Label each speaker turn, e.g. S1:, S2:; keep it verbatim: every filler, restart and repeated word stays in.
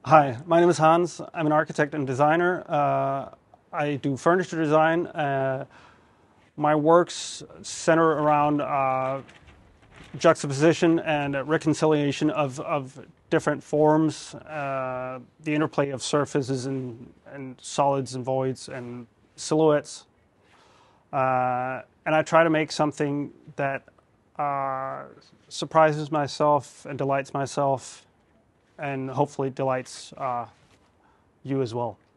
S1: Hi, my name is Hans. I'm an architect and designer. Uh, I do furniture design. Uh, my works center around uh, juxtaposition and reconciliation of, of different forms, uh, the interplay of surfaces and, and solids and voids and silhouettes. Uh, and I try to make something that uh, surprises myself and delights myself, and hopefully delights uh, you as well.